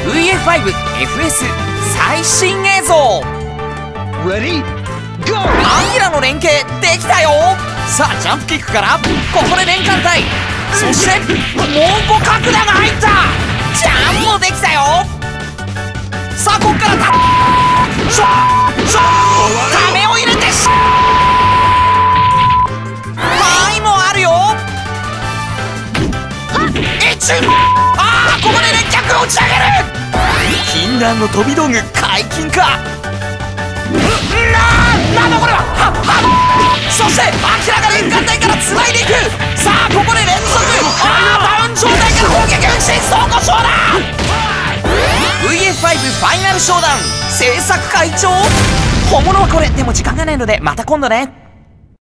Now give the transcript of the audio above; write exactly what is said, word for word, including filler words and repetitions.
ブイエフファイブエフエス 最新映像。 Ready? Go! アキラの連携できたよ。さあジャンプキックからここで連環体、そしてもう互角打が入った。ジャンプもできたよ。さあここからたショーショーためを入れてショー範囲もあるよ。一ああここで連脚を打ち上げる。禁断の飛び道具解禁か。ななんだこれは。ははそして明らか連環体からつないでいく。さあここで連続ああダウン状態から攻撃運進走互勝だ。 ブイエフファイブ ファイナルショーダウン制作会長。本物はこれでも時間がないのでまた今度ね。